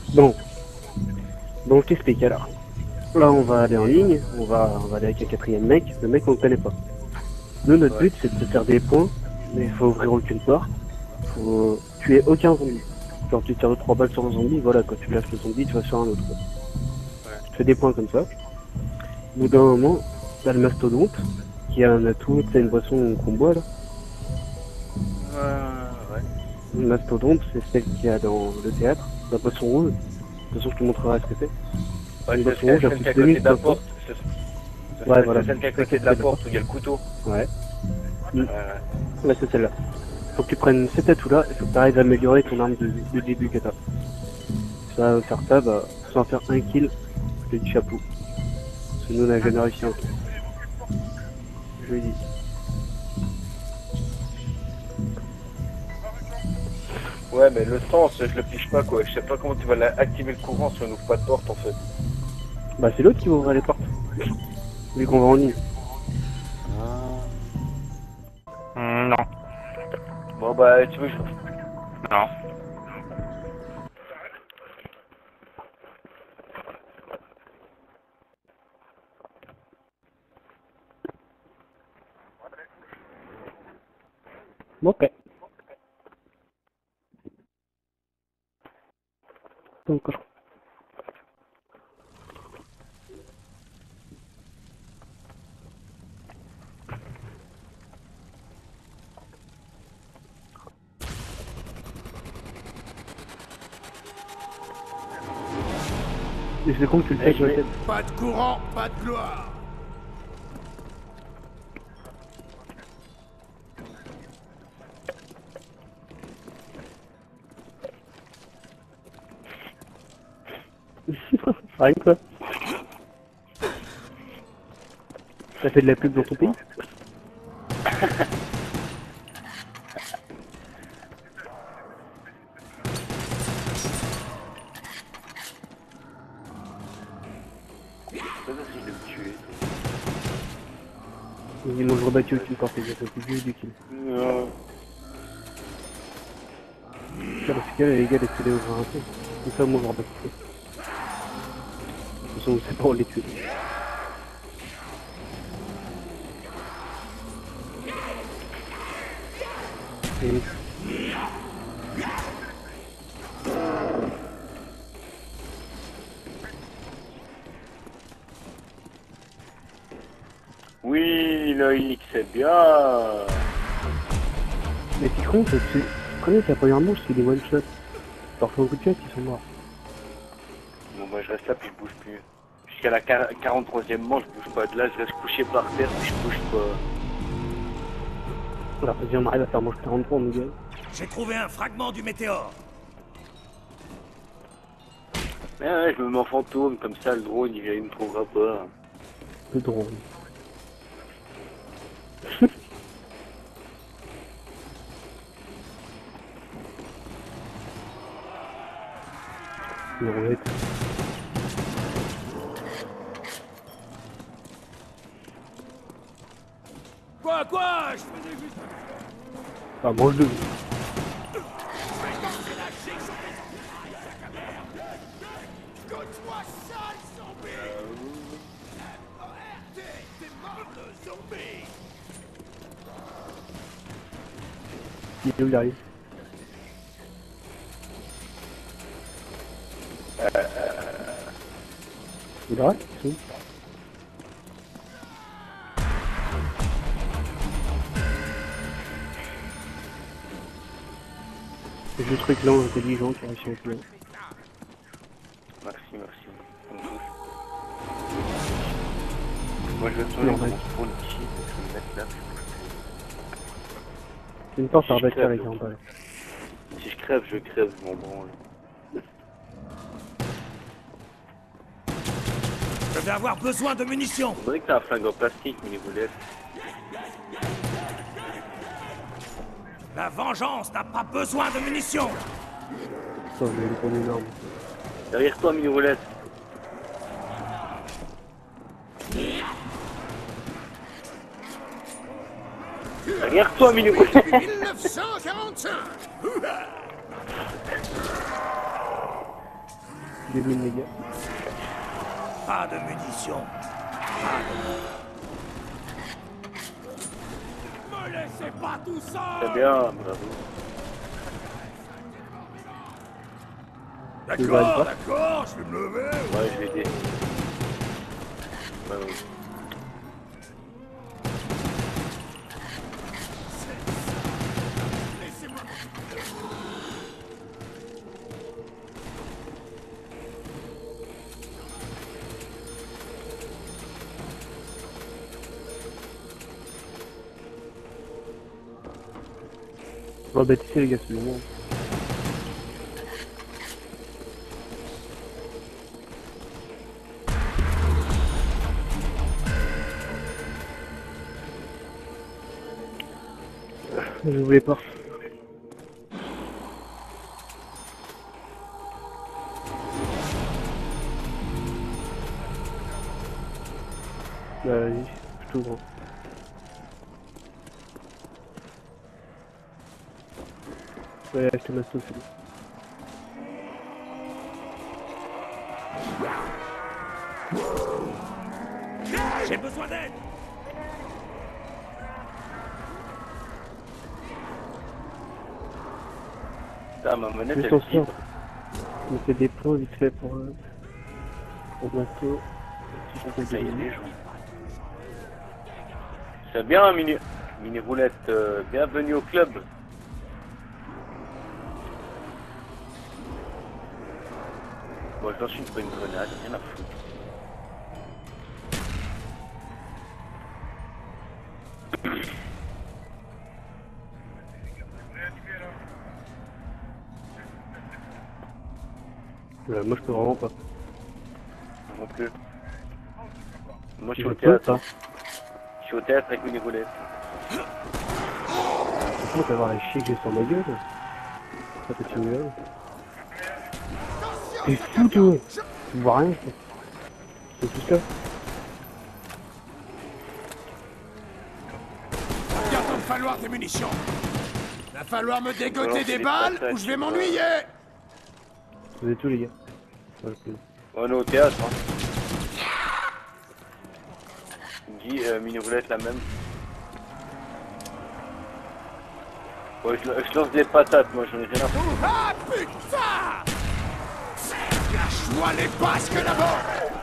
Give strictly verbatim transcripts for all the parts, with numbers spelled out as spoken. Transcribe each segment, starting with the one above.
Bon, bon, je t'explique alors. Là, on va aller en ligne, on va, on va aller avec un quatrième mec. Le mec, on le connaît pas. Nous, notre Ouais. but, c'est de se faire des points, mais il faut ouvrir aucune porte. Faut tuer aucun zombie. Genre, tu tires trois balles sur un zombie, voilà, quand tu lâches le zombie, tu vas sur un autre. Ouais. Tu fais des points comme ça. Au bout d'un moment, t'as le mastodonte, qui a un atout, c'est une boisson qu'on boit là. Euh, ouais. Le mastodonte, c'est celle qu'il y a dans le théâtre, la boisson rouge. De toute façon, je te montrerai ce que c'est. Ouais, Une c'est boisson rouge, celle elle celle qui est coûte à côté de la deux mille cinq cents. porte. C'est c'est- Ouais, c'est voilà. celle qui est à C'est côté de celle la qui est porte où il y a le couteau. Ouais. Mm. Ouais, ouais. Ouais, c'est celle-là. Faut que tu prennes cet atout-là, il faut que tu arrives à améliorer ton arme de, de début que t'as. Tu vas faire ça, bah, sans faire un kill, je te dis chapeau. Parce que nous, on n'a jamais réussi un kill. Je lui dis. Ouais, mais le sens, je le piche pas quoi. Je sais pas comment tu vas la- activer le courant si on n'ouvre pas de porte en fait. Bah, c'est l'autre qui va ouvrir les portes. Vu qu'on va en ligne. Mm, non, Bon bah, tu veux, je... non. Ok. Donc, et c'est con que tu le fais avec je la vais- tête. Pas de courant, pas de gloire. Rien que ça. T'as fait de la pub dans ton pays? C'est pas facile de me tuer. Ils m'ont rebattu au kill quand c'est déjà plus vieux du kill. Non. Dans ce cas, les gars, laissez-les ouvrir un peu. Comme ça, moi, je rebats tout. De toute façon, on sait pas où les tuer. Et... Oui, le X, c'est bien. Mais tu crois que tu connais la première manche, c'est des one-shots. Parfois, un coup de pied, ils sont morts. Bon bah, je reste là puis je bouge plus. Jusqu'à la quarante-troisième manche, je bouge pas. De là, je reste couché par terre puis je bouge pas. Alors, vas-y, on arrive à faire manche quarante-trois, mon gars. J'ai trouvé un fragment du météore. Mais ouais, je me mets en fantôme, comme ça le drone il, il me trouvera pas. Le drone. Le roulette. Quoi, quoi? Je faisais juste... Ah, mange-le. Écoute-moi, sale zombie! O R T, t'es mort de zombie! Il est où, il arrive? Il est là? Ils sont où? C'est le truc là, intelligent qui a réussi à tuer. Merci, merci. On me touche. Moi je vais tourner Normal. mon spawn ici, parce que je vais me mettre là. C'est une porte Si à je rebâtir crève, avec un balle. Si je crève, je crève, je m'en branle. Je vais avoir besoin de munitions! On dirait que t'as un flingue en plastique, mini boulette. La vengeance n'a pas besoin de munitions! Ça, j'ai une grande énorme. Derrière toi, mini roulette. Derrière toi, mini roulette. mille neuf cent quarante-cinq! deux mille mégas. Pas de munitions. Pas de... Me laissez pas tout seul. Très bien, bravo. D'accord, d'accord, je vais me lever. Ouais, je vais aider. Ouais, ouais. Laissez-moi. Bon bah tu sais les gars, c'est le moment. Je voulais pas. Bah vas-y, je t'ouvre. Ouais, je te masse tout, c'est bon. J'ai besoin d'aide. Putain, ma manette Je elle s'en sors. vibre. Je me fais des points vite fait pour... Euh, pour bientôt. Si je fais Ça y des est, minutes. les gens. C'est bien, mini, mini roulette. Euh, bienvenue au club. Bon, je lance une bonne grenade, rien à foutre. Ouais, moi je peux vraiment pas. Non plus. Moi, je suis Je au peux théâtre. pas. Je suis au théâtre avec mini roulette. Franchement, t'as voir les chiens que j'ai sur ma gueule. Ça peut tuer une gueule. T'es fou toi. Tu vois rien. C'est tout ça. Va bientôt me falloir des munitions. Va falloir me dégoter Balancer des des balles patates, ou je vais euh, m'ennuyer. Vous êtes tous les gars. Ouais, c'est bon. On est au théâtre, hein. Guy, euh, mini roulette la même. Ouais, je, je lance des patates, moi j'en ai rien à foutre. Ah putain! Lâche-moi les basques là-bas!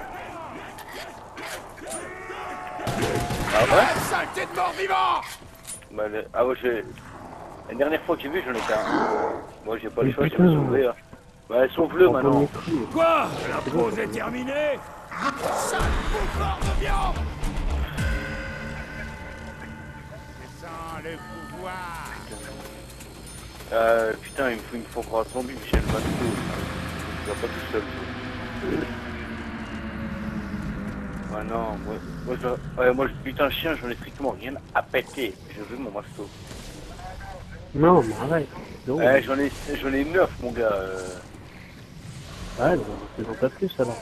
Ah ouais? Ah, saleté de mort-vivant! Bah, le- Ah ouais, j'ai... La dernière fois que j'ai vu, j'en étais un. Moi j'ai pas le Mais choix, je putain. vais sauver. Hein. Bah, sauve-le En premier maintenant. coup. Quoi? La pause est terminée? Sale bouffard de viande! Je sens le pouvoir! Euh, putain, il me faut une fois pour zombie, Michel Masto. Je vais pas tout seul. Ah non, moi, moi, je, ouais, moi, je bute un chien, j'en ai strictement rien à péter. Je veux mon masto. Non, mais arrête. Non. Ouais, j'en ai, j'en ai neuf, mon gars. Euh... Ah, non, c'est pas plus alors.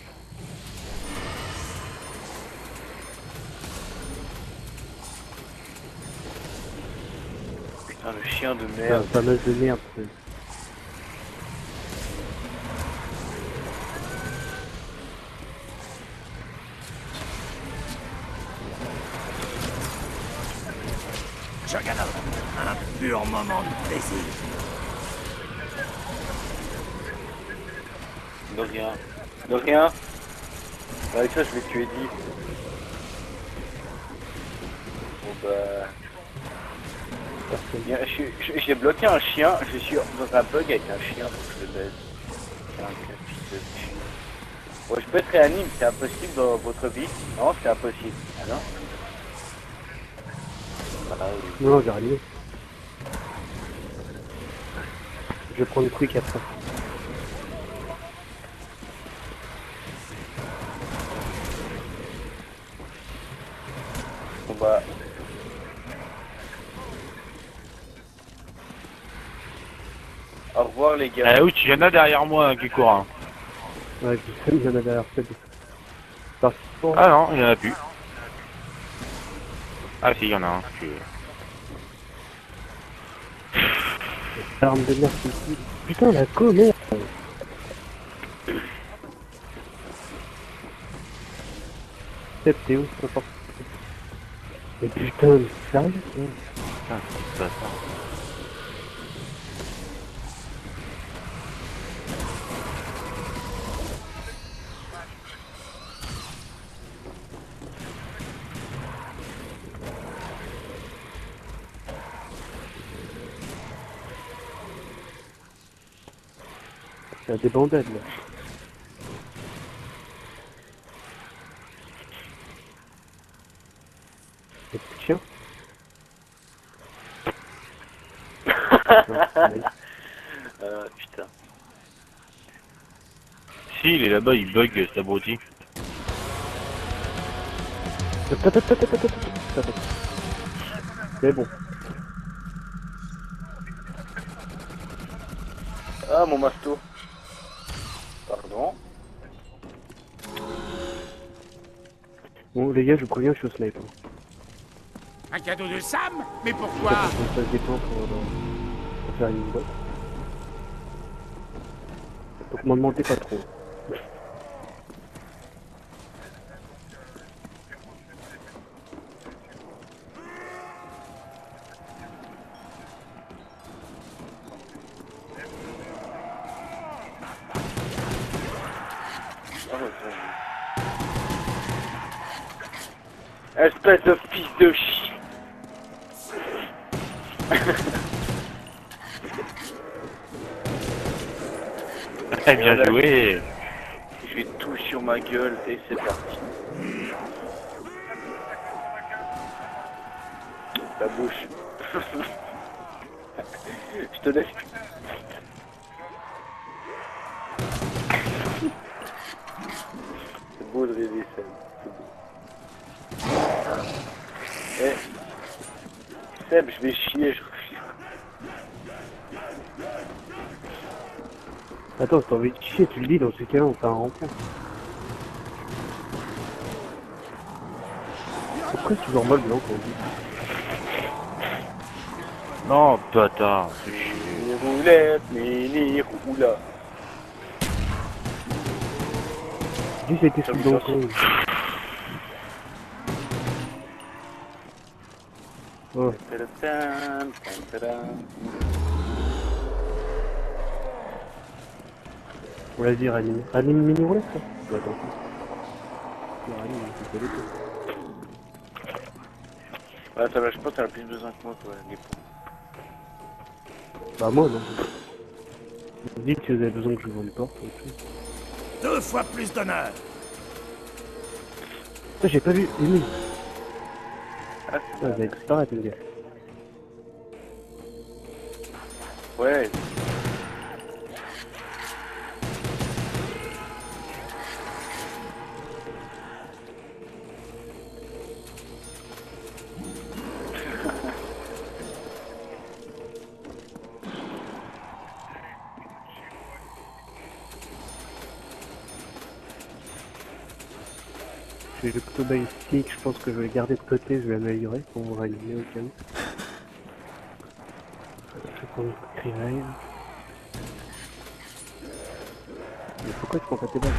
Putain, le chien de C'est un merde. fameux de merde. c'est- Je regarde un pur moment de plaisir. De rien. De rien. Avec ça, je vais tuer dix. Bon bah... Bien, je- je- J'ai bloqué un chien, je suis dans un bug avec un chien, donc je le baise. C'est un casse de chien. Bon, je peux être réanime, c'est impossible dans votre vie. Non, c'est impossible. Ah non? Ah oui. Non, j'ai rien. Je vais prendre le quick après. Bon bah... Au revoir les gars. Eh oui, tu viens derrière moi qui court. Hein. Ouais, je sais, il y en a derrière peut-être. Parce que... Ah non, il y en a plus. Ah si, il y en a un. Tu... L'arme de merde, c'est ici. Putain, la co, merde. Step Théo, c'est pas fort. Mais putain, mais c'est sérieux quoi. Putain, c'est pas ça. Il y a des bandades là. Des petits chiens. Non, ouais. Euh, putain. Si, il est là-bas, il bug cet abruti. Attends, attends, attends, attends, attends, attends. C'est bon. Ah, mon masto. Pardon. Bon les gars, je vous préviens, je suis au snipe. Hein. Un cadeau de Sam? Mais pourquoi? Parce qu'on se passe des plans pour, euh, pour faire une boîte. Donc m'en demandez pas trop. Espèce de fils de chien. Eh, bien joué. Je vais tout sur ma gueule et c'est parti. La bouche. Je te laisse. C'est beau de rêver ça. C'est beau. Eh. Seb, je vais chier, je refuse. Attends, si t'as envie de chier, tu le dis, dans ce cas-là, on fait un rempart. Pourquoi c'est toujours mal blanc qu'on dit? Non, bâtard, c'est chier. Mini roulette, mini roula. Dis c'était sous le blanc con. Oh, Tadam, tadam. vas-y, ranime. Ranime mini roulette, ça? Ouais, attends. Tu ranimes, c'est pas les coups. Ouais, ça va, je pense que t'as plus besoin que moi, toi, les points. Bah moi, non. Dis que si vous avez besoin que je vous une porte, ou tout. Deux fois plus d'honneur. Ça, j'ai pas vu. Emile. Ah, Ah, vous avez disparaître, les gars. ouais. J'ai le couteau balistique, je pense que je vais le garder de côté, je vais l'améliorer pour me réanimer au cas où. Je vais prendre une petite rivaille. Mais pourquoi tu prends pas tes balles?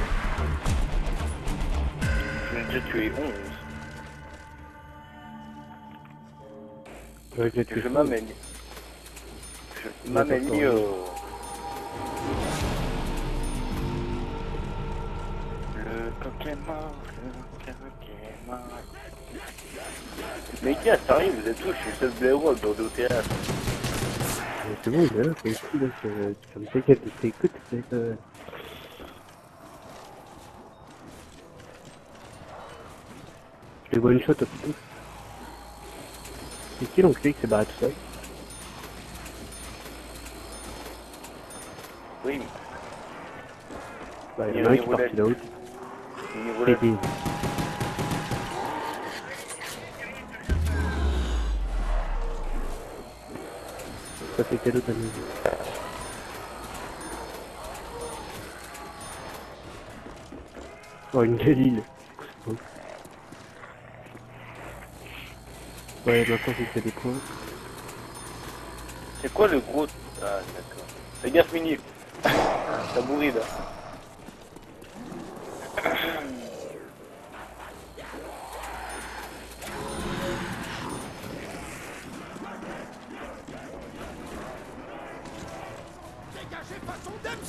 Je vais déjà tuer onze. J'aurais déjà Que tué je ça. m'améliore. Je m'améliore. Le coq est mort, le coq est mort. Mais gars, sérieux, vous êtes tous, je suis le seul blaireau dans le théâtre. Mais c'est bon, il est là, c'est ici, là, c'est- ça me fait qu'elle t'écoute, c'est euh... Je les one shot, putain. C'est qui l'enculé qui s'est barré tout seul? Oui, Bah, il y en a un qui est parti là-haut. mini roulette. Pédé. Ça fait cadeau ta musique. Oh, une Galil. C'est beau. Ouais, maintenant j'ai fait des points. C'est quoi le gros... Ah, d'accord. Fais gaffe, mini. Ça bourride.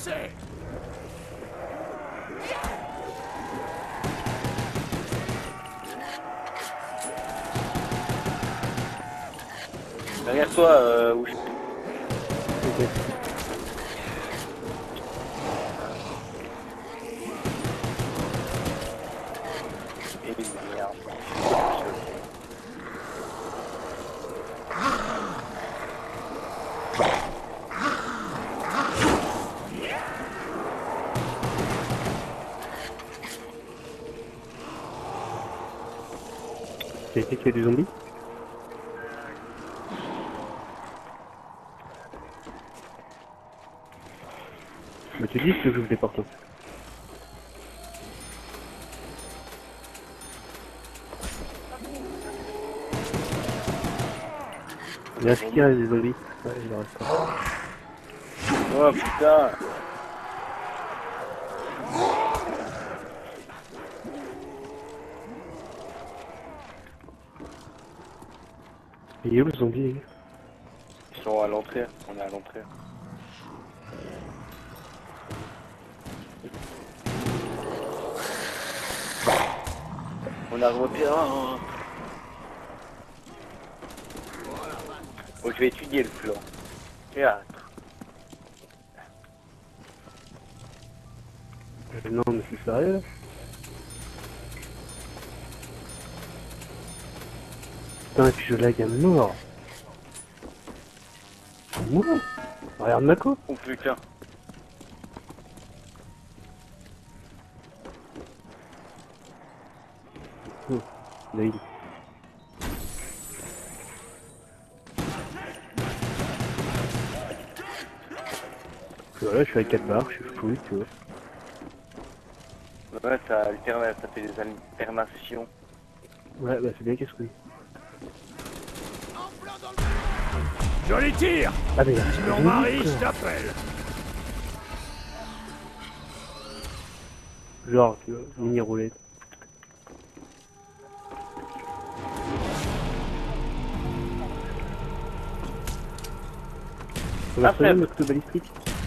c'est? Derrière toi, euh, où je... Ok. Et merde. C'est qui qui a du zombie? Mais tu dis que j'ouvre des portes. Il reste qui reste des zombies? Ouais, il en reste pas. Oh putain. Il est où le zombie? Ils sont à l'entrée, on est à l'entrée. On arrive au terrain. Oh, je vais étudier le plan. Théâtre. Euh, Non mais c'est sérieux là? Putain et puis je lag à mort. Mort. Regarde Mako. Oh putain. Oh, là il. Voilà, je suis à quatre barres, je suis full, tu vois. Ouais, ça alterne, ça fait des alternations. Ouais, bah c'est bien qu'est-ce que. En plein dans le... Je les tire. Ah mais Je me marie, je t'appelle. genre, tu vois, mini roulette. On a Ah, fait Seb. une octobalistique.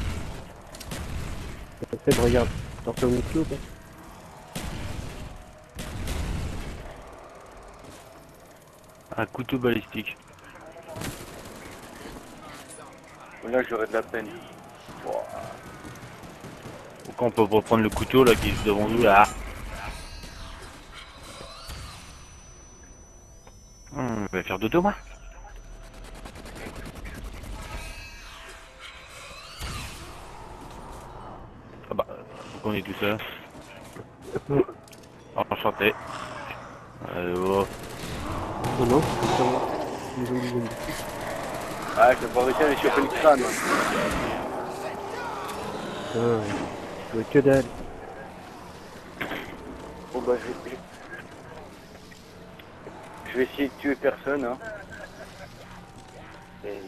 Seb, regarde, t'en fais mon clou ou pas? Un couteau balistique. Là, j'aurais de la peine. Wow. Pourquoi on peut reprendre le couteau là qui est devant nous là? Hum, je vais faire dodo moi. Ah bah, pourquoi on est tout seul? Enchanté. Allô. Non, non, c'est pas les zombies zombies. Ah, je vais pas réussir à les choper le crâne. Ah, je vois que dalle. Bon bah, je vais... Je vais essayer de tuer personne, hein. Et...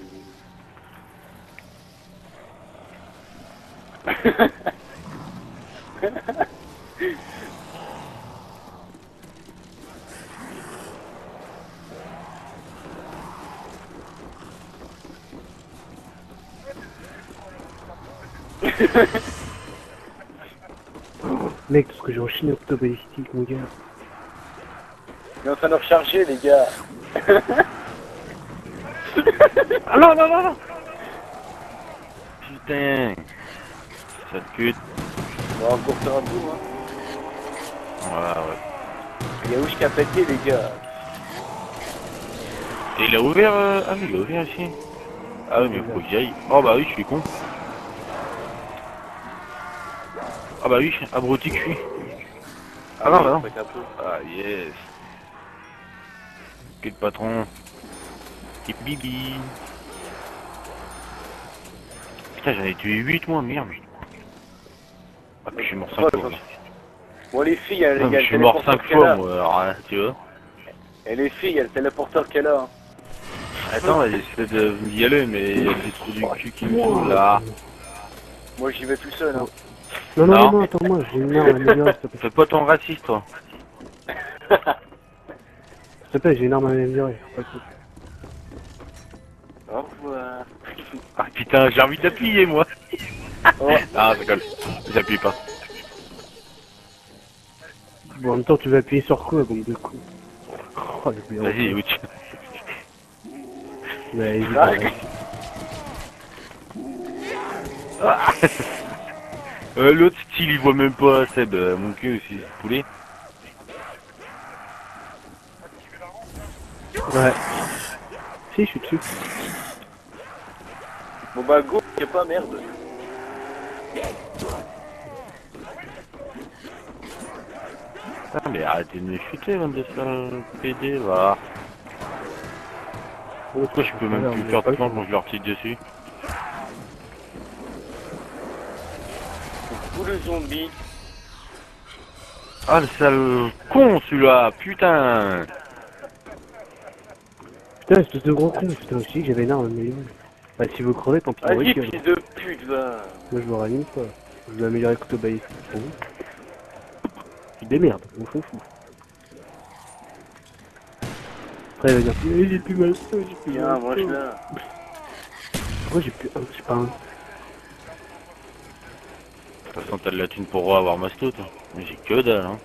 Mec, parce que j'ai enchaîné octobalistique, mon gars. Il est en train de recharger, les gars. Ah non, non, non, non. Putain. Ça te pute. On va encore faire un tour, hein. Voilà, ouais. Il y a Ouch qui a pété, les gars. Et il a ouvert... Euh... Ah oui, il a ouvert ici. Ah oui, mais faut que j'y aille. Oh bah oui, je suis con. Ah bah oui, abruti que je suis. Ah non, bah non. Faut être un peu. Ah yes. Quel patron. Quel bibi. Putain, j'en ai tué huit moi, merde. Ah puis je suis mort cinq fois. moi. Bon, les filles, elles, Ah, il y mais a je le suis mort téléporteur cinq qu'elle fois a. moi, alors hein, tu vois. Et les filles, il y a le téléporteur qu'elle a. hein. Attends, j'essaie de y aller, mais il y a des trous du cul qui me sauvent là. Moi, j'y vais tout seul, hein. Non, non, Non. non, non, attends-moi, j'ai une arme améliorée, s'il te plaît. Fais pas ton raciste, toi. S'il te plaît, j'ai une arme améliorée. Pas de soucis. Au revoir. Ah putain, j'ai envie d'appuyer moi. Oh, Ah, ça colle. J'appuie pas. Bon, en même temps, tu vas appuyer sur quoi, bombe de coups? Oh, le bien. Vas-y, Ouch. Ouais, vas-y, Ah, pareil. Euh, l'autre style, il voit même pas, Seb. Euh, mon cul aussi, poulet. Ouais. Si, je suis dessus. bon bah go, y'a pas merde. Ah, mais arrêtez de me chuter, bande de sales P D, va. Pourquoi je peux même plus faire de plan quand je leur tire dessus? Où le zombie? Ah, le sale con, celui-là, putain. Putain, espèce de gros con, putain aussi, j'avais une arme, mais... Bah, si vous crevez, tant pis pour Vas-y, vous. fils de pute, va. Moi, je me ranime pas. Je vais améliorer le couteau balistique. C'est bon. Tu démerdes, on s'en fout. Après, il va dire, eh, j'ai plus mal, j'ai plus Tiens, mal. moi je là. Pourquoi j'ai plus un, j'ai pas un. De toute façon, t'as de la thune pour avoir ma stout. Mais j'ai que dalle, hein.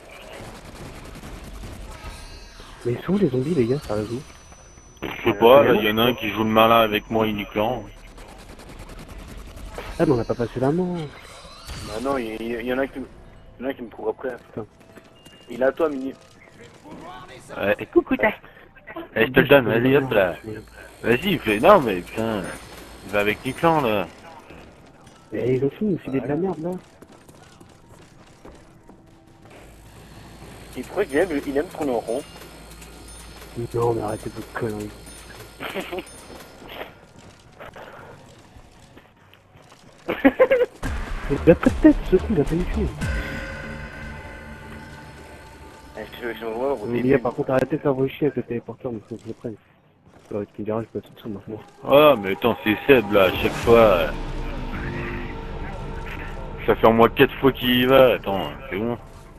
Mais ils sont où les zombies, les gars, sérieusement? Je sais pas, là, y'en a un qui joue le malin avec moi, il clan. Ah, mais on a pas passé la manche. Bah non, il y, y, y en a qui, y en a qui me courent après. Putain. Il est à toi, Mini. Ouais, et coucou, t'as. Eh, je te le donne, vas-y, hop là. Vas-y, fais. Non, mais putain. Il va avec Niclan, là. Mais ils ont fini, c'est de la merde, là. Il pourrait qu'il aime, il aime tourner en rond. Non, mais arrêtez vos conneries. Il a pas de tête, ce con, il a pas eu tué. Je, je vois au Mais début. les gars, par contre, arrêtez de faire vos chiens avec le téléporteur, mais faut que je le prenne. Ouais, tu me diras, je peux tout ça maintenant. Ah, mais attends, c'est Seb, là, à chaque fois. euh, Ça fait en moins quatre fois qu'il y va. Attends, c'est bon.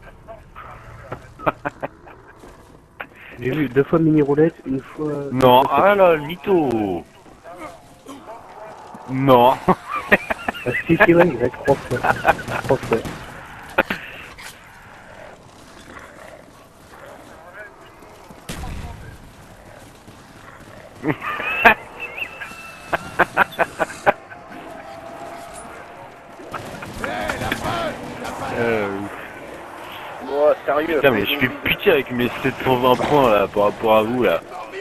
J'ai vu deux fois mini roulette, une fois. Non, ah là, le mytho. Non. Ah, si, si, ouais, il va être trois fois. Trois fois. Euh, Oh, sérieux. Putain, mais je fais pitié avec mes sept cent vingt points là par rapport à vous là.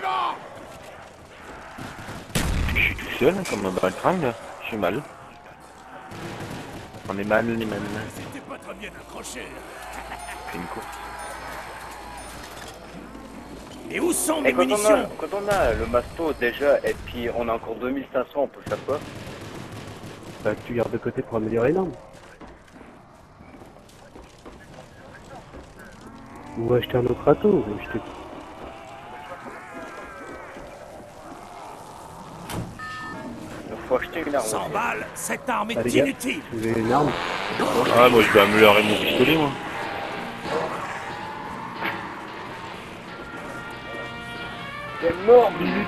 Je suis tout seul hein, comme un baltringue là. Je suis mal. On est mal, on est mal. C'était pas très bien accroché. C'est une course. Et où sont Et mes quand on, a, munitions? quand on a le masto déjà, et puis on a encore deux mille cinq cents, on peut faire quoi? Bah, tu gardes de côté pour améliorer l'arme. Ou acheter un autre atout, ou acheter... Il faut acheter une arme. cent balles, cette arme est Ah, les gars, inutile. si vous avez une arme, Ah, moi je vais améliorer mon pistolet moi. C'est mort.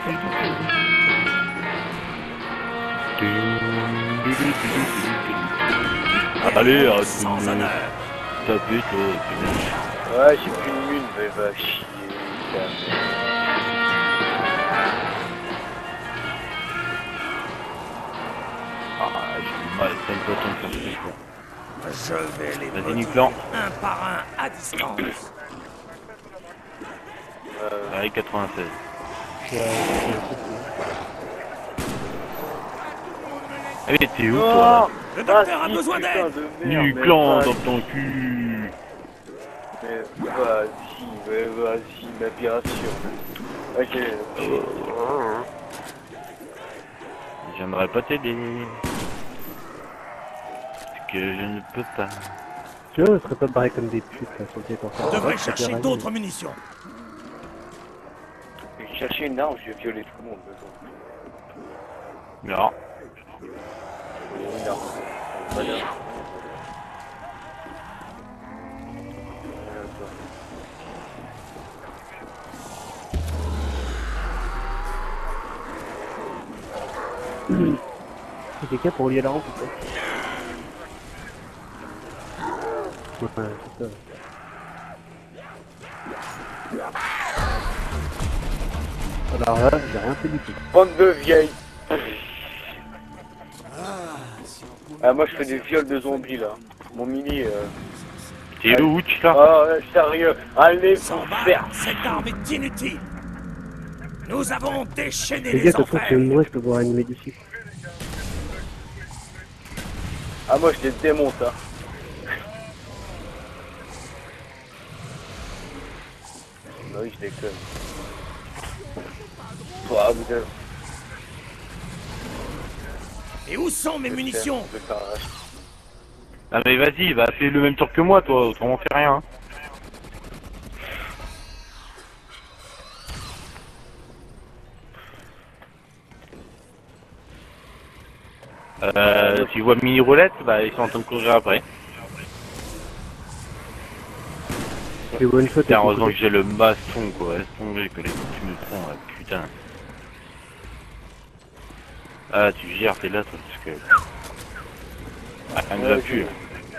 Allez, arrête de Sans me honneur. taper toi. Ouais, j'ai plus une lune, mais va chier. putain. Ah, j'ai mal, ça me peut tant de faire quoi. Je vais les Vas-y, botter Niclan. un par un à distance. Allez, quatre-vingt-seize. Allez, t'es où toi? Le docteur a si, besoin putain d'aide. de merde, mais Nuclan vas-y, dans ton cul. mais Vas-y, mais vas-y, ma piration. Ok. J'aimerais pas t'aider. Parce que je ne peux pas. tu vois, on serait pas barré comme des putes là sur le téléporteur. On devrait Ouais, ça chercher plairait d'autres mieux. munitions. J'ai cherché une arme, je vais violer tout le monde. Non. Une arme. Pas d'arme. C'est quelqu'un pour lier la rampe ou quoi? Ouais, c'est ça. Alors là, j'ai rien fait du tout. Bande de vieilles. Ah, moi je fais des viols de zombies là. Mon mini. Euh... T'es où, tu là? Oh, ouais, sérieux. Allez S'en vous va, faire. cette arme est inutile. Nous avons déchaîné Les gars, les de toute façon, c'est enfers. moi, je peux voir animer d'ici. Ah, moi je les démonte hein. Bah oui, je déconne. Toi, vous êtes. Et où sont mes munitions? Je vais faire un rush. Ah mais vas-y, bah fais le même tour que moi, toi, autrement fais rien. Hein. Euh, tu vois mini roulette, bah ils sont en train de courir après. Les one shot, Putain, heureusement que j'ai le baston quoi, laisse tomber que les coups que tu me prends là, putain. Ah tu gères, t'es là toi, parce que... Ah, elle me va plus là.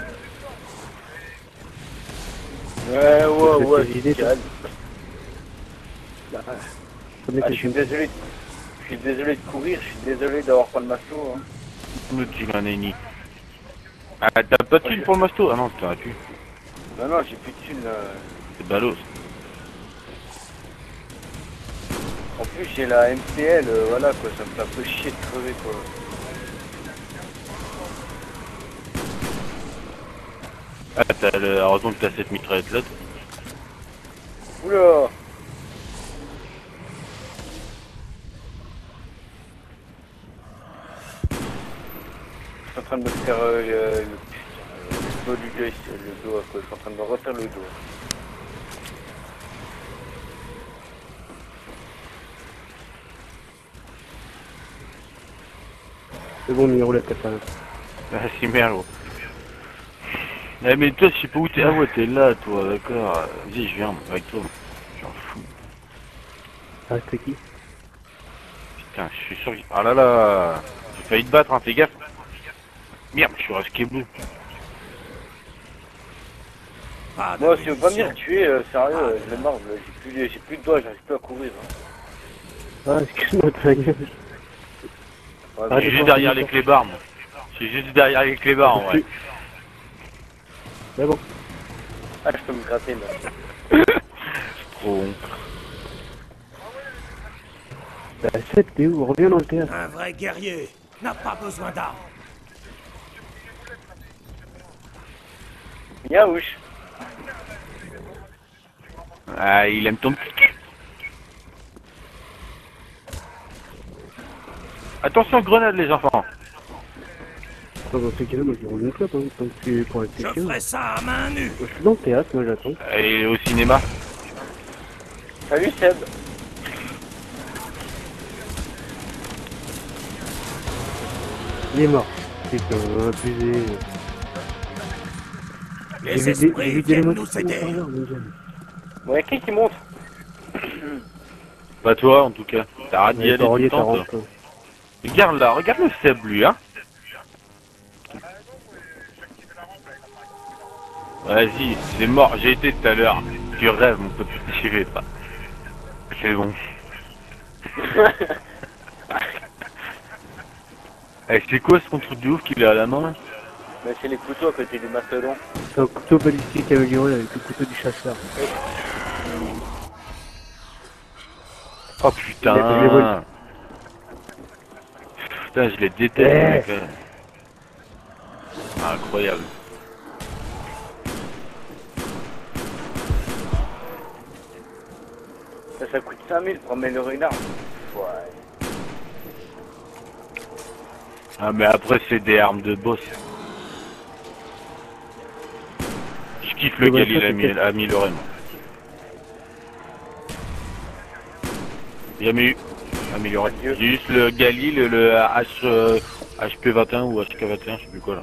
Ouais, ouais, Vous ouais, faites des idées, c'est calme. Bah, Ah, je suis désolé. Je suis désolé de courir, je suis désolé d'avoir pas de masto. Hein. Le petit Graneni. Ah t'as pas de thune pour le masto? Ah non, t'en as plus. Non, non, j'ai plus de thunes. Euh... C'est balos. En plus, j'ai la M C L, euh, voilà quoi, ça me fait un peu chier de crever quoi. Ah t'as le... heureusement que t'as cette mitraillette là. Oula! Je suis en train de me faire euh, le, le, le dos du gars, ici, le dos, quoi. Je suis en train de me refaire le dos. C'est bon, mini roulette, t'as pas. Ah c'est merde gros. Eh mais toi je sais pas où t'es. Ah ouais t'es là toi, d'accord. Vas-y je viens avec toi. J'en fous. Ah, c'était qui? Putain je suis sûr que... Ah là là. J'ai failli te battre hein, fais gaffe. Merde je suis resté bleu. Pas de Moi, si tu veux pas munitions. venir tuer, euh, sérieux, euh, je m'énerve, là. J'ai plus, j'ai plus de doigts, j'arrive plus à courir. Hein. Ah, excuse-moi, ta gueule. Ouais, Ah, Je suis j'ai juste pas derrière entendu les ça. clébards moi. Je suis juste derrière les clébards en vrai. Mais bon. ah, je peux me gratter là. Trop bon. Bah, sept, t'es où? Reviens dans le théâtre. Un vrai guerrier n'a pas besoin d'armes. Yaouch. Ah il aime ton petit cul. Attention grenade les enfants. Attends, dans ces cas-là, moi je roule une clope, hein, tant que tu prends avec tes Je chiens. ferai ça à main nue. Je suis dans le théâtre, moi j'attends. Et au cinéma. Salut Seb. Il est mort. Putain, abusé. Les J'ai vidé- esprits j'ai vidé les viennent motos nous de aider. l'intérieur, mon gars. Ouais, qui qui monte? Pas toi en tout cas. T'as hâte d'y Ouais, aller tout Parolier, le t'as temps toi. rentré, toi. Regarde là, regarde le Seb lui hein. Vas-y, c'est mort, j'ai été tout à l'heure. Tu rêves mon pote, j'y vais pas. C'est bon. Eh, c'est quoi ce truc de ouf qu'il a à la main? Mais c'est les couteaux à côté du mastodon. C'est un couteau balistique amélioré avec le couteau du chasseur. Oh Il putain. les vole. Putain, je les déteste Eh. mec. Ah, incroyable. Ça, ça coûte cinq mille pour améliorer une arme. Ouais. Ah mais après c'est des armes de boss. Je kiffe le Le Galil one-shot, ami- amélioré moi. Jamais eu. Amélioré. Adieu. J'ai juste le Galil, le, le H, euh, H P vingt et un ou H K vingt et un, je sais plus quoi là.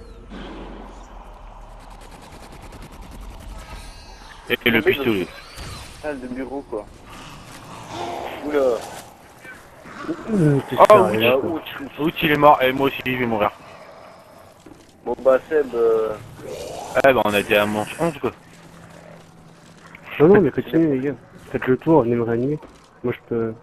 Et, et le Tombé pistolet. Salle de bureau quoi. Oula. Hum, t'es Oh, sérieux, Ah, quoi. ouch. Ouch il est mort, et moi aussi je vais mourir. Bon bah Seb, euh, Ouais, bah on a été à manche onze quoi. Non, non, mais continuez, les gars. Faites le tour, venez me réanimer. Moi, je peux...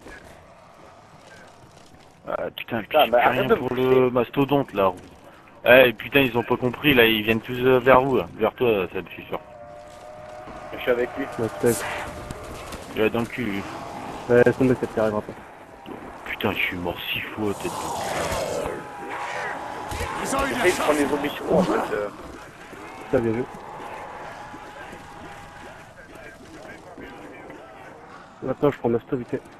Ah putain, Ah, j'ai bah, plus arrête rien de pour me le mastodonte là. Eh putain, ils ont pas compris là, ils viennent tous euh, vers vous, là. Vers toi, ça je suis sûr. Je suis avec lui. Ouais, peut-être. Il est dans le cul lui. Ouais, laisse tomber, ça te arrivera pas. Putain, je suis mort six fois tête. Ils ont eu de la J'essaye de chance. prendre les zombies sur moi en fait. Euh... Ça, bien vu. Attends, je prends ma stove vite fait.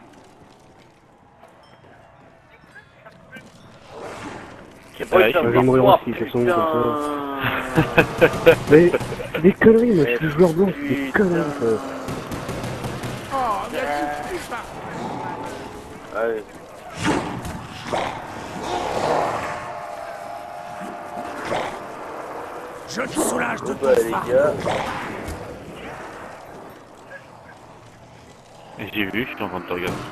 J'ai pas Ouais, eu de je vais faire mourir moi, aussi, de toute façon, putain. Mais, des conneries, moi, je suis Eh, joueur blanc, c'est des putain. conneries, ça. Oh, il y a du cul par- Allez. Je te soulage de Bon ton bah les fardeau. gars. J'ai vu, je suis en train de te regarder.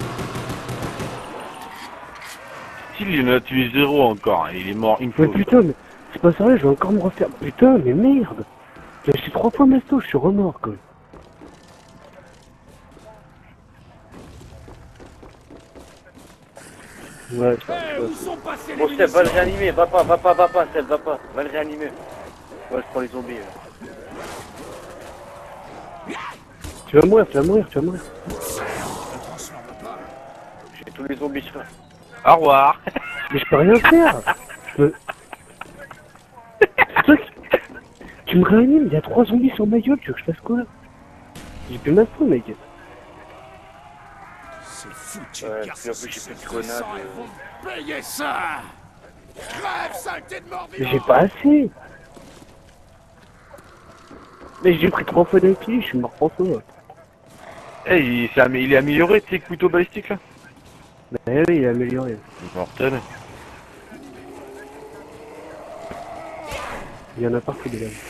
S'il il en a tué zéro encore, hein, il est mort une fois. Mais putain, mais c'est pas sérieux, je vais encore me refaire. Putain, mais merde! J'ai acheté trois fois masto, je suis remords, quoi. Ouais, ça, Eh, où sont passés les Bon Seb, va le munitions? réanimer, va pas, va pas, va pas, Seb, va pas, va le réanimer. Ouais, je prends les zombies. Là. tu vas mourir, tu vas mourir, tu vas mourir. J'ai tous les zombies sur. Au revoir. Mais je peux rien faire! Je me... C'est toi qui... Tu me réanimes, il y a trois zombies sur ma gueule, tu veux que je fasse quoi? J'ai plus masto, mec. C'est foutu, Ouais, car puis en plus, j'ai plus de grenades, Ils euh. vont payer ça. Crève, saleté de mort Mais j'ai pas assez! Mais j'ai pris trois fois d'affilée, je suis mort trois fois. Eh, il, s'est amé- il est amélioré tes couteaux balistiques là. Bah oui, il est amélioré. Mortel. Il y en a partout des lames.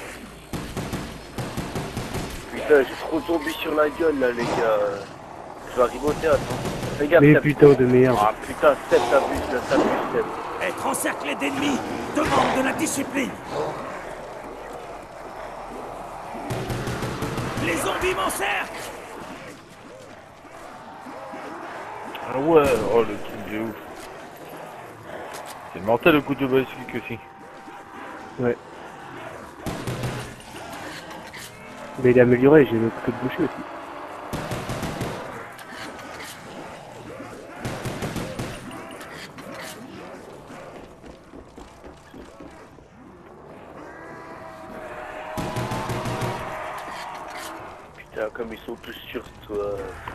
Putain, j'ai trop de zombies sur la gueule là, les gars. Je vais rigoter, attends. Les gars, Mais Seb. putain de merde. Ah putain, Seb, t'abuses là, t'abuses, Seb. Être encerclé d'ennemis demande de la discipline. Les zombies m'encerclent. Ah ouais, oh le truc de ouf. C'est mortel le couteau balistique aussi. Ouais. Mais il est amélioré, j'ai le couteau de boucher aussi. Putain, comme ils sont tous sur toi.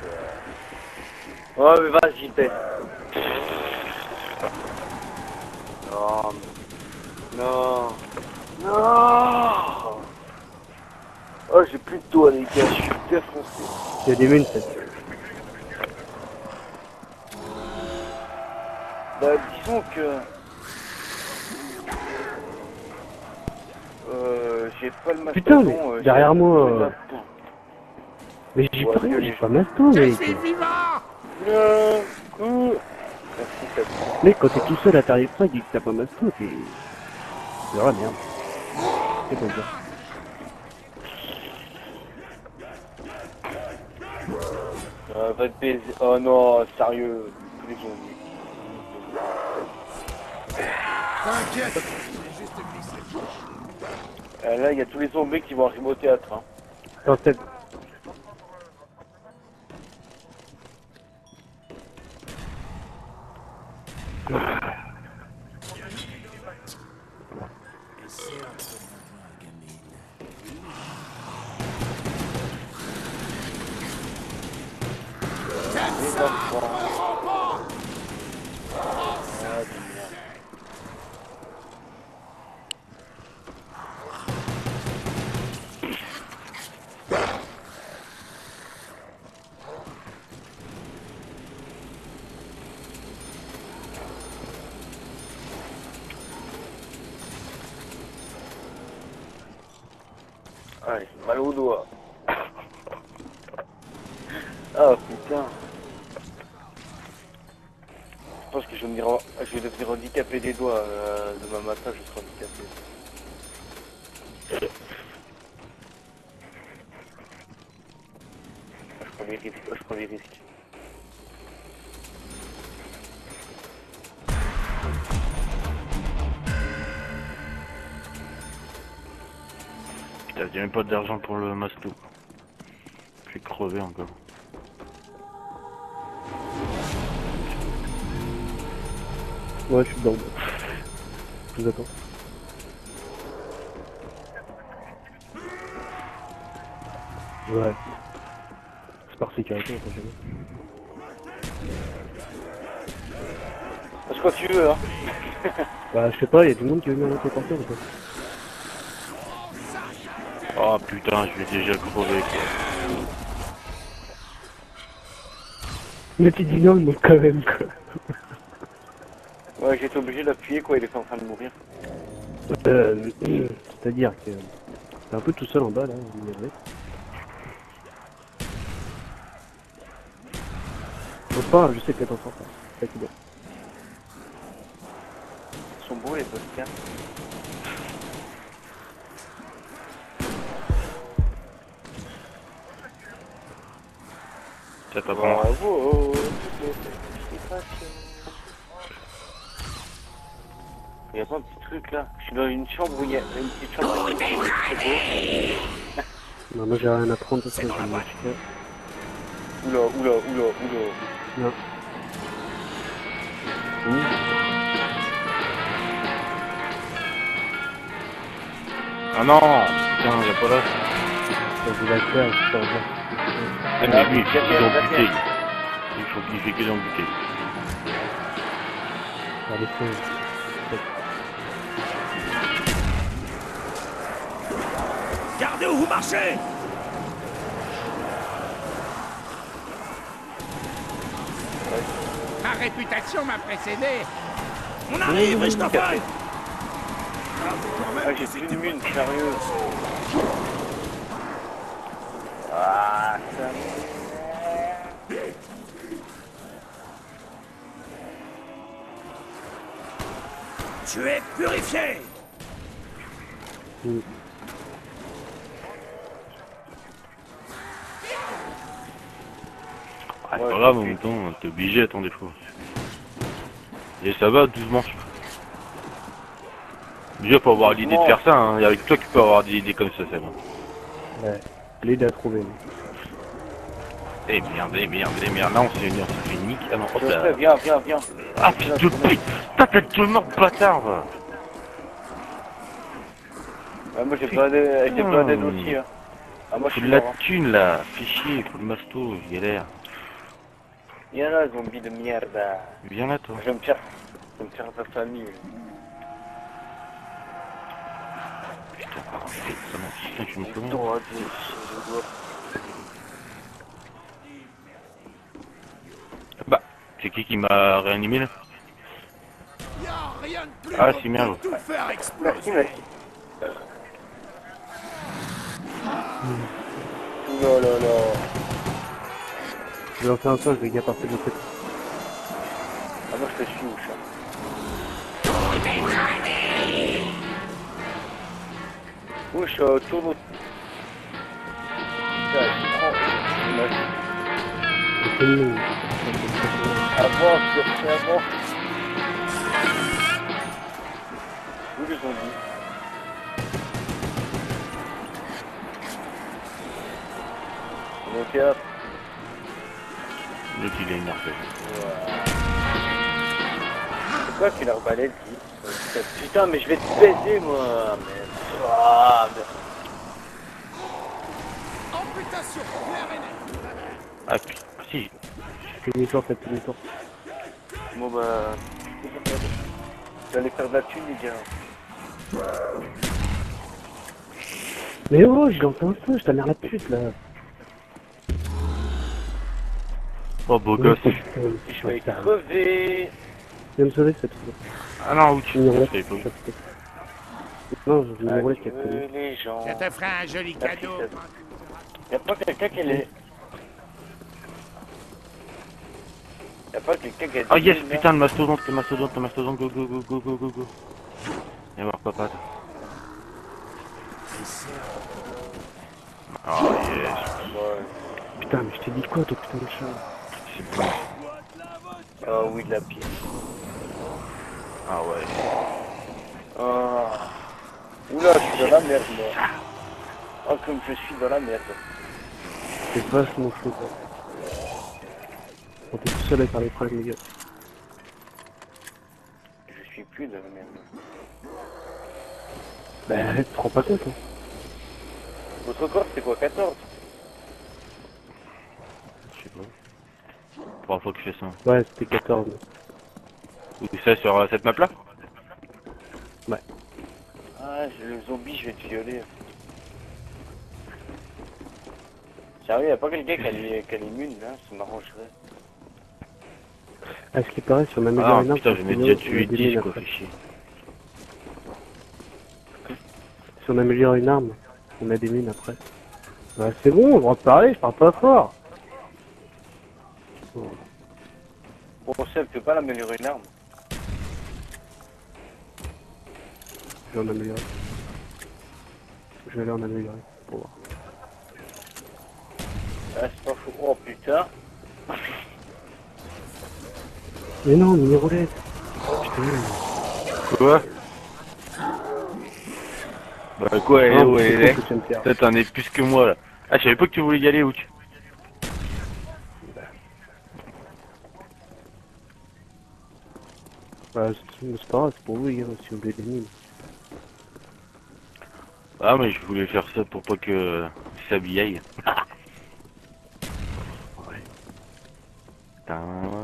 Oh, mais vas-y, teste. Non. Non. Non. Oh, j'ai plus de doigts, les gars, je suis défoncé. Il y a des mines, ça. Bah, disons que. Euh, j'ai pas le mastodon. Putain, mais euh, derrière j'ai- moi, j'ai euh, pas- Mais j'ai Ouais, pas rien, que j'ai les- pas masto, Je mec. suis vivant. Euh, cool. Merci, Seb. Mec, quand t'es tout seul à t'arriver ça, dis que t'as pas masto, t'es... C'est vrai, merde. C'est pas bien. Euh, va te baiser. Oh non, sérieux. Tous les zombies. T'inquiète, j'ai juste glissé. Euh, là, il y a tous les zombies qui vont arriver au théâtre. Hein. Attends, Seb. Les enfants. Ah, de merde. Ah, j'ai mal au doigt. Ah putain. Je pense que je vais, me dire- je vais devenir handicapé des doigts. Euh, demain matin, je serai handicapé. prends les risques, je prends les risques. Putain, j'ai même pas d'argent pour le masto. Je vais crever encore. Ouais, je suis dedans. Je vous attends. Ouais. C'est par sécurité, on sait jamais. Parce que tu veux, hein. Bah, je sais pas, y'a du monde qui veut venir dans porteur ou pas? Oh putain, je vais déjà crever quoi. Mais tu dis non, mais quand même, quoi. Ouais, j'étais obligé d'appuyer, quoi, il était en train de mourir. Euh, c'est-à-dire que t'es un peu tout seul en bas, là, vous voyez. Faut pas, je sais que t'es en force, c'est ça qui est bien. Ils sont beaux, les podcasts. Ça t'apprend. Bravo. Il y a pas un petit truc là. Je suis dans une chambre où il y a une petite chambre. C'est beau. Non, moi j'ai rien à prendre parce que j'ai une Oula, oula, oula, oula. Non. Mmh. Ah non, putain, y'a pas là. Ça vous la faire, je sais pas. Ah mais lui, il fait que d'amputer. Il faut qu'il fait que d'amputer. Allez, c'est... Gardez où vous marchez! Ma réputation m'a précédé. On arrive, Richthofen! Ah, j'ai plus de mine, sérieux. Ah, ça m'énerve. Tu es purifié! Mmh. Ah, c'est Ouais, pas grave, je en suis- même temps, t'es obligé à ton défaut. Et ça va, douze manches. Déjà, faut avoir l'idée de faire ça, hein. Et avec toi, tu peux avoir des idées comme ça, c'est bon. Ouais, l'aide à trouver. Eh merde, eh merde, eh merde, là on s'est on s'est fait nique. Ah non, hop là. Geoffrey, viens, viens, viens. Ah putain de pute. Putain, t'as tout mort, bâtard va. Ouais, moi j'ai pas d'aide j'ai pas d'aide aussi. Hein. Ah, moi je Faut suis de la mort. Hein. thune là, fais chier, faut le masto, je galère. Viens là, zombie de merde. Viens là toi. Je vais me faire, je vais me faire ta famille. Putain, parfait, ça m'a putain, tu me connais. Droit de je dois. Bah, c'est qui qui m'a réanimé là? Y a rien de plus Ah, beau c'est merde. que de tout faire Merci, exploser. merci. Oh là là là. Je vais en faire un peu, je vais gars partir de l'autre côté. Ah, moi je te suis, chat. Oui, je suis autour de... Putain, je prends... C'est une... Avance, Geoffrey, avance. Où les zombies? Ok, hop. L'autre il est énervé. C'est quoi qu'il a reballé, lui? Putain, mais je vais te baiser, moi. Mais... Ah, mais... Amputation, clair et net. Ah putain, si. Fais demi-tour, fais demi-tour. Bon bah... J'allais faire de la thune, les gars. Mais oh, j'ai lancé un feu, je t'amère la pute là. Oh beau gosse. Je vais crever. Viens me sauver cette fois. Ah non, où tu Non, je savais pas où. non, je vais mourir Adieu, cette fois. les gens. Je te ferai un joli Merci, cadeau. Seb. Y'a pas quelqu'un qui est... Y'a pas quelqu'un qui a... Ah yes, putain, le mastodonte, le mastodonte, le mastodonte, go go go go go go go. Viens voir papa. Oh yes. Ouais. Putain, mais je t'ai dit quoi, toi, putain de chat? C'est bon. Oh oui, de la pile. Ah ouais. Oh. Oula, je suis dans la merde, moi. Oh, comme je suis dans la merde. C'est vachement chaud, quoi. On est tout seul à faire les problèmes, les gars. Je suis plus dans la merde. Bah, tu te rends pas compte, hein. Votre record, c'est quoi, quatorze? Je sais pas. Trois fois que je fais ça. Ouais, c'était quatorze. Ou ça sur euh, cette map là? Ah, j'ai le zombie, je vais te violer. Sérieux, y'a pas quelqu'un qui a les, qui a les munes, là? Ça m'arrangerait. À ce qui paraît, sur ma meilleure Ah énorme, putain, je sur m'ai Spino, déjà on a tué des dix mines quoi, après. fait chier. Si on améliore une arme, on a des mines après. Bah, c'est bon, on va en parler, je parle pas fort. Bon, Bon, Seb, tu peux pas l'améliorer une arme? je vais en améliorer. Je vais aller en améliorer. Pour voir. Ah, c'est pas fou. Oh putain. Mais non, mini roulette. Putain. Quoi? Bah quoi, Ah, eh, mais ouais, c'est ouais, con que tu viens de faire. toi t'en es plus que moi là. Ah, je savais pas que tu voulais y aller, Ouch. Bah, c'est c'est pas grave, c'est pour vous, les gars, si vous voulez des mines. Ah, mais je voulais faire ça pour pas que ça aille. Ouais. Putain.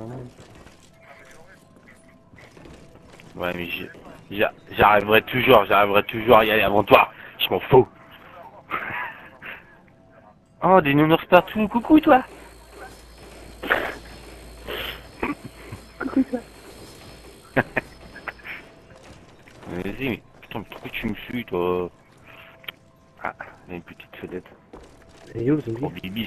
Ouais, mais j'ai- j'a- j'arriverai toujours, j'arriverai toujours à y aller avant toi. Je m'en fous. Oh, des nounours partout. Coucou, toi. Coucou, toi. Vas-y, mais putain, pourquoi tu me suis, toi? Ah, il y a une petite fenêtre. Et yo, le zombie. Pour Bibi,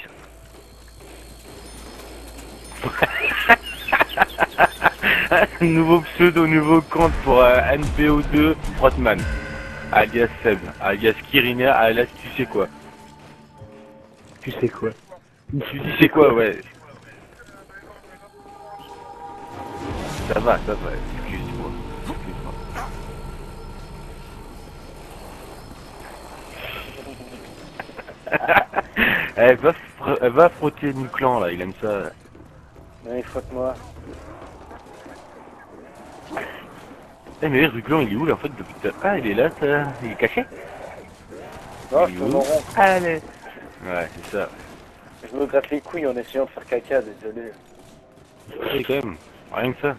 ça. Nouveau pseudo, nouveau compte pour euh, N P O deux Frotman. Alias Seb, alias Kirina, alias tu sais quoi. Tu sais quoi? Tu sais quoi, ouais. Ça va, ça va, excuse-moi. Excuse-moi. Elle va, fr- elle va frotter mon clan là, il aime ça. Allez, frotte-moi. Eh mais Ruclan il est où là en fait depuis tout à l'heure? Ah il est là, ça. Il est caché? Non, Il je est tourne où? en rond. Allez. Ouais c'est ça. Je me gratte les couilles en essayant de faire caca, désolé. Oui quand même, rien que ça.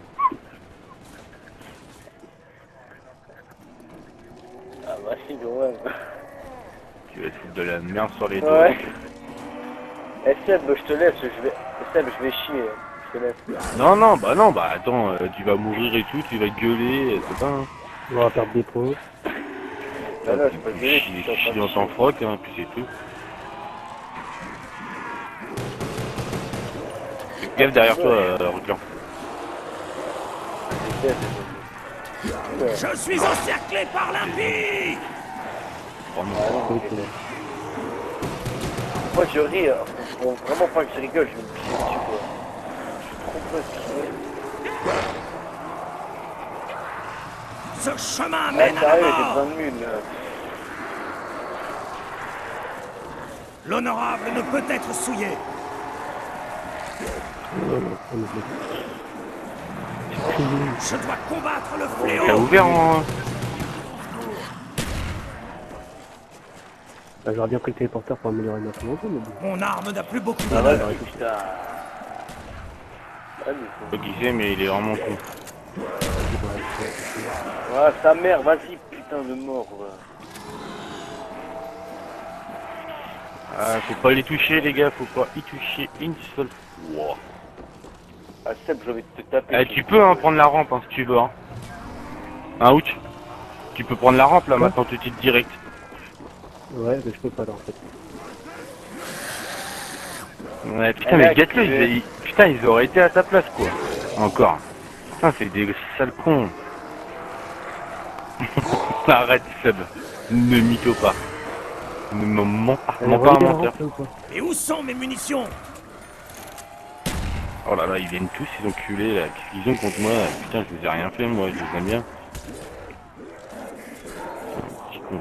Ah bah si, quand même. Tu vas te foutre de la merde sur les dos. Ouais. Eh Seb, je te laisse, je vais... Seb, je vais chier. Je te laisse. Non non bah non bah attends, euh, tu vas mourir et tout, tu vas gueuler, c'est pas un... On va perdre des points. Ah non, je peux tu gueuler, chies je suis en train chies de dans ton chier. froc hein, puis c'est tout. Fais gaffe derrière toi, euh, Ruclan. Seb, désolé. Je suis encerclé par l'impie! Vraiment. Ah non, Ok. désolé. Moi je ris, hein. Faut vraiment pas que je rigole, je vais me pisser dessus quoi. Je suis trop fatigué. Ce chemin Ah mène à sérieux, la j'ai mort! besoin de mules là. L'honorable ne peut être souillé! Non, non, on est bloqué. Je dois combattre le T'as fléau! ouvert en... Bah, j'aurais bien pris le téléporteur pour améliorer ma convention, mais bon. Mon arme n'a plus beaucoup Ah d'honneur! vas-y, putain. Ah, mais Je sais pas qui c'est mais il est vraiment con. c'est- Ouais, sa mère, vas-y, putain de mort. Ouais. Ah, faut pas les toucher les gars, faut pas y toucher une seule fois. Ah Seb, je vais te taper. Eh, tu peux hein, prendre la rampe hein, si tu veux. Hein, hein Ouch? Tu peux prendre la rampe là Quoi? maintenant tout de suite direct. Ouais, mais je peux pas là en fait. Ouais, putain, Eh, mais mec, gâte-le, tu ils, es- ils- putain, ils auraient été à ta place quoi. Encore. Putain, c'est des sales cons. Arrête Seb, ne mytho pas. Ne me mens pas, Elle mens est pas un reliée à la menteur. rampe, là, ou pas? Et où sont mes munitions? Oh là là, ils viennent tous ces enculés là. Qu'est-ce qu'ils ont contre moi? Putain, je vous ai rien fait, moi, je les aime bien. Petit con.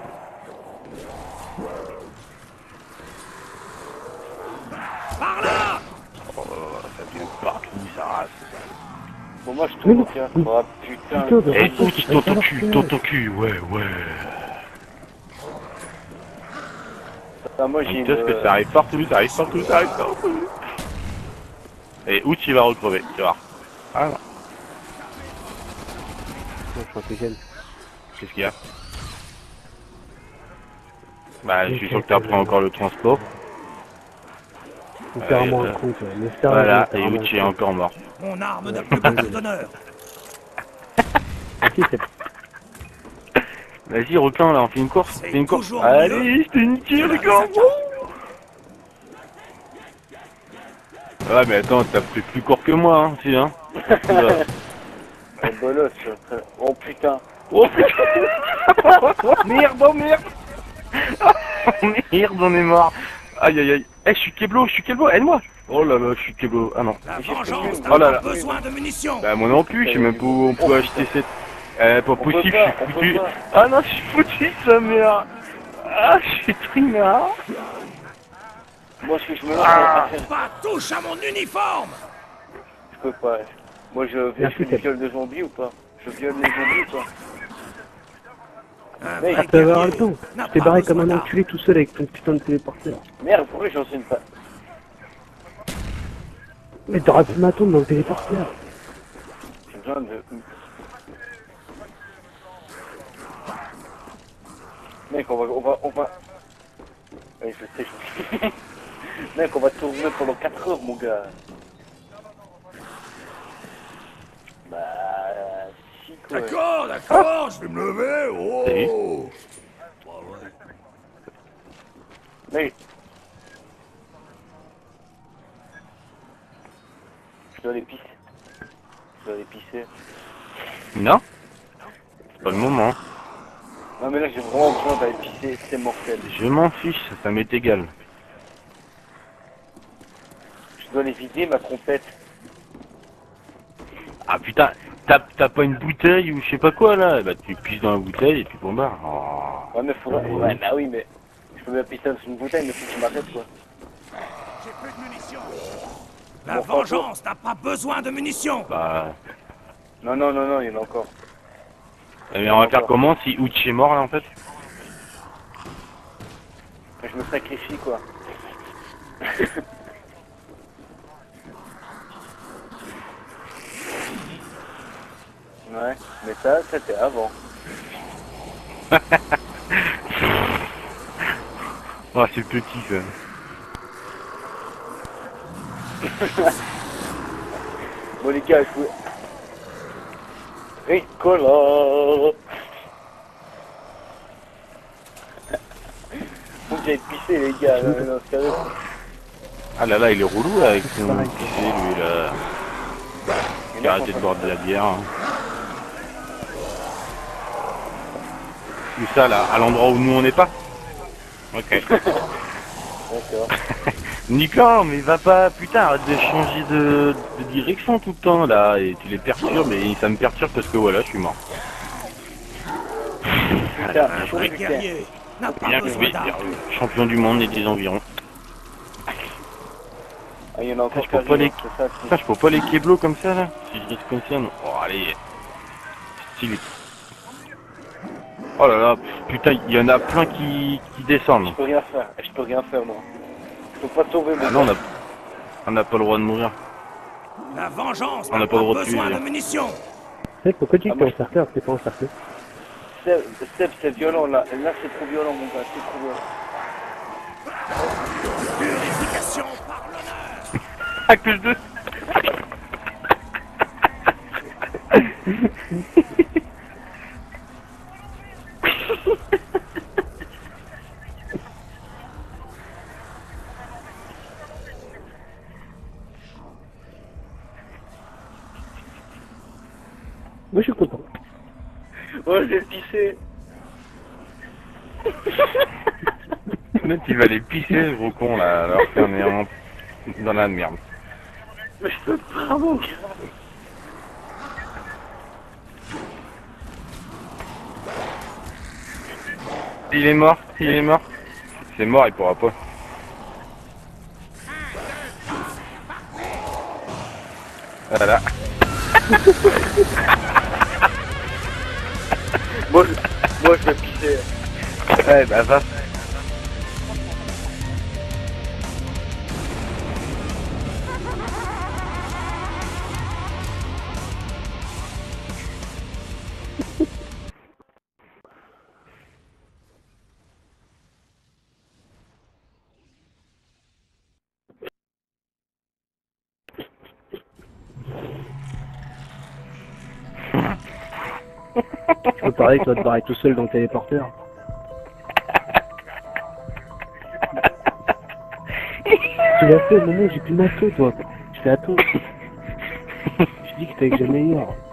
Par là! Oh là là, ça vient de partout, ça rase. Bon, moi je Mais tourne, non, tiens. mais- Oh putain. Putain de Eh, raton, ouch, c'est pas dans ton grave, cul, frère. dans ton cul, ouais, ouais. Ah, moi j'ai Donc, une. tu sais ce que ça arrive partout, ça arrive partout, ça arrive partout. Et Ouch, il va recrever, tu vois. Ah non. Non, je suis un peu jeune. Qu'est-ce qu'il y a? Bah, je suis Ok, sûr que t'as pris encore le transport. C'est carrément Ouais, un euh, con, tu vois. Mais c'est Voilà, carrément et un Ouch est con. encore mort. Mon arme n'a Ouais, plus beaucoup désolé. d'honneur. Ok, c'est Vas-y, requin, là, on fait une course. C'est Fais une course. toujours Allez, je t'ai niqué, mieux le que gars. la Ouais, mais attends, t'as fait plus court que moi, hein, si, hein. Oh, bolos, je suis en train- oh putain. Oh putain. Merde, oh merde. Merde, on est mort. Aïe, aïe, aïe. Eh, je suis Keblo, je suis Keblo, aide-moi. Oh là là, je suis Keblo. Ah non. La J'ai vengeance pas n'a Oh là pas là. besoin de munitions. Bah, moi non plus, je sais même pas où on peut acheter cette... Eh, pas On peut possible, pas, je on suis peut foutu. pas. Ah non, je suis foutu, sa mère. Ah, je suis trinard. Moi je, je me lance Ah. à faire. Pas touche à mon uniforme. Je peux pas. Moi je, je Merci, fais du Seb. viol de zombies ou pas? Je viole les zombies ou pas? Un Mais vrai Ah, t'as avoir le guerrier temps. n'a Tu t'es pas barré besoin comme un d'armes. enculé tout seul avec ton putain de téléporteur. Merde, pourquoi j'enseigne pas? Mais t'aurais pu m'attendre dans le téléporteur. J'ai besoin de. Mec, on va. On va. On va... Oui, je sais, je sais. Mec, on va tourner pendant quatre heures, mon gars. Bah. Si, quoi. D'accord, d'accord, je vais me lever. Salut. Oh. Mec. Je dois aller pisser. Je dois aller pisser. Non. C'est pas le moment. Non, mais là, j'ai vraiment besoin d'aller pisser, c'est mortel. Je m'en fiche, ça m'est égal. Je dois les vider, ma trompette. Ah putain, t'as t'as pas une bouteille ou je sais pas quoi là? Bah tu pisses dans la bouteille et puis bon bah. Oh. Ouais, mais faudrait. Ouais, bah oui, mais. Je peux bien pisser dans une bouteille, mais faut que tu m'arrêtes, quoi. J'ai plus de munitions. La Bon, vengeance n'a pas besoin de munitions. Bah. Non, non, non, non, il y en a encore. Mais on va faire comment si Ouch est mort là en fait? Je me sacrifie, quoi. Ouais, mais ça, c'était avant. Oh c'est petit ça. Bon, les gars, je vous... Ricola. Faut que j'aille pisser, les gars. Non, non, sérieux. Ah là là, il est relou là avec son pareil. pissé lui là. Il Il y a en a arrêté qui de ont boire de la bière. Hein. Tout ça là, à l'endroit où nous on n'est pas. Ok. D'accord. Nicolas, mais va pas, putain, arrête de changer de, de direction tout le temps là, et tu les perturbes, et ça me perturbe parce que voilà, je suis mort. Putain, Un chaud, vrai putain. guerrier n'a pas Bien que besoin oui, d'armes. champion du monde et des environs. Ah, il y en a encore je peux qui pas arrivent, les- c'est ça, Putain, je peux pas les keblos comme ça là, si je risque comme ça, non. Oh allez, stylé. Oh là là, putain, il y en a plein qui, qui descendent. Je peux rien faire, je peux rien faire, moi. Je peux pas sauver mon Ah non, on gars. a, on n'a pas le droit de mourir. La vengeance On n'a n'a pas pas le droit de besoin tuer, de hein. munitions. Mec, pourquoi tu dis Ah, que t'es moi, encerclé alors que t'es pas encerclé? Seb, Seb, c'est violent, là. Là, c'est trop violent, mon gars, c'est trop violent. Purification par l'honneur. À cause de... Moi, je suis content. Oh, j'ai pissé. L'autre, il va aller pisser, le gros con, là, alors qu'on est en... dans la merde. Mais je peux pas, mon gars. Il est mort, il est mort. C'est mort, il pourra pas. Voilà. Moi, je, moi, je vais pisser. Ouais, bah va. Je peux pareil, tu vas te barrer tout seul dans le téléporteur. Tu l'as fait, mais non, j'ai plus ma queue, toi. Je fais attends. Je dis que t'es que j'ai meilleur.